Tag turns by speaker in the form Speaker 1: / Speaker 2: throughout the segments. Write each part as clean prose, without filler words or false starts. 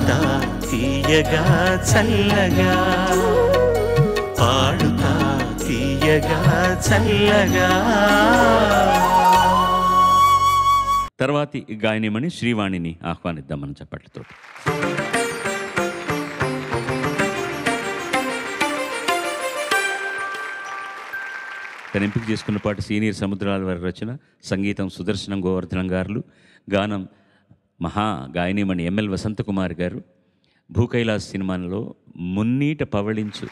Speaker 1: పాడుతా తీయగా చల్లగా, పాడుతా తీయగా చల్లగా.
Speaker 2: తర్వాతి గాయనిమణి శ్రీవాణిని ఆహ్వానిద్దామని చెప్పట్లతో. తను ఎంపిక చేసుకున్న పాట సీనియర్ సముద్రాల వారి రచన, సంగీతం సుదర్శనం గోవర్ధనం గారు, గానం మహా గాయనిమణి ఎంఎల్ వసంతకుమార్ గారు. భూకైలాస్ సినిమాలో మున్నీట పవళించు.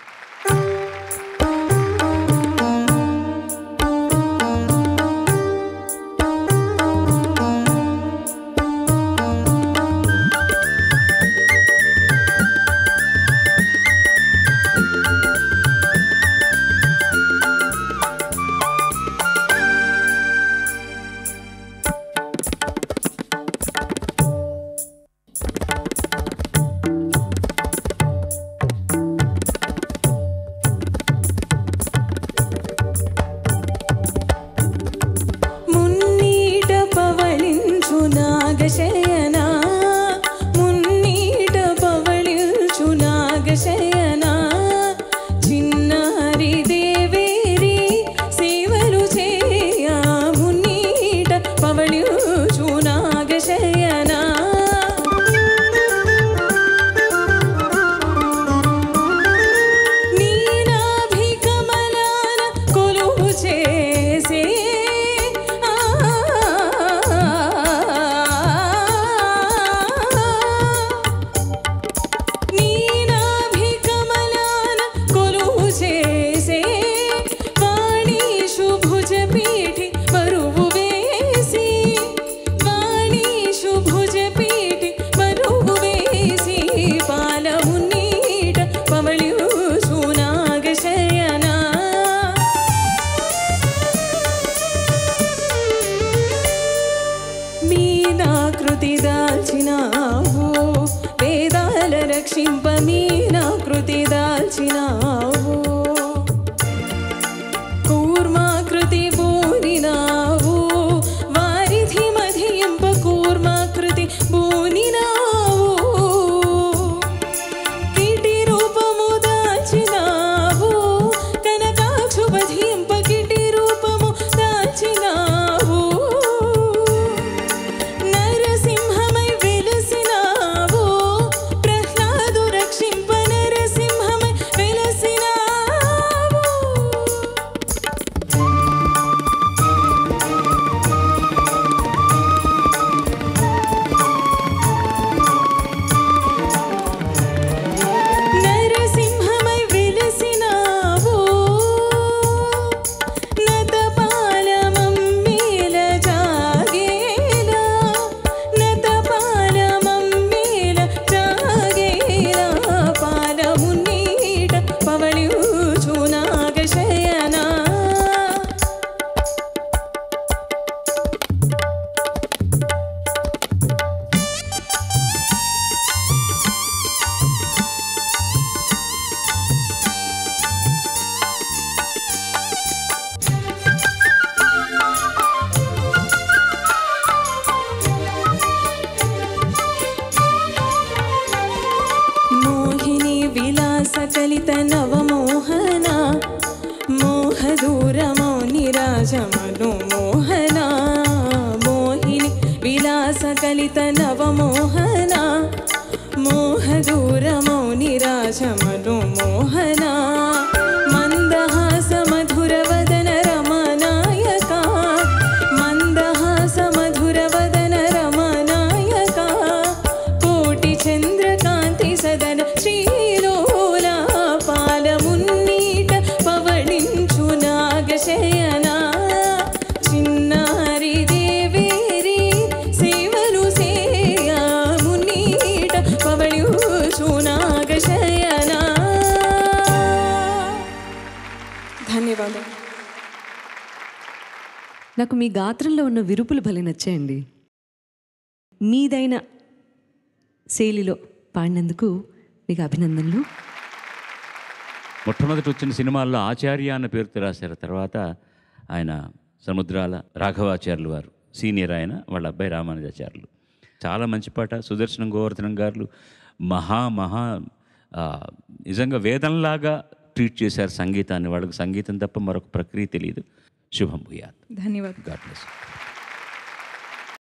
Speaker 3: నాకు మీ గాత్రంలో ఉన్న విరుపులు భలే నచ్చాయండి. మీదైన శైలిలో పాడినందుకు మీకు అభినందనలు.
Speaker 2: మొట్టమొదటి వచ్చిన సినిమాల్లో ఆచార్య అన్న పేరుతో రాశారు. తర్వాత ఆయన సముద్రాల రాఘవాచార్యులు వారు సీనియర్, ఆయన వాళ్ళ అబ్బాయి రామానుజాచార్యులు. చాలా మంచి పాట. సుదర్శనం గోవర్ధనం గారు మహా మహా ఆ, నిజంగా వేదంలాగా ట్రీట్ చేశారు సంగీతాన్ని. వాళ్ళకి సంగీతం తప్ప మరొక ప్రక్రియ తెలియదు. శుభం భూయాత్.
Speaker 4: ధన్యవాదాలు.
Speaker 2: God bless.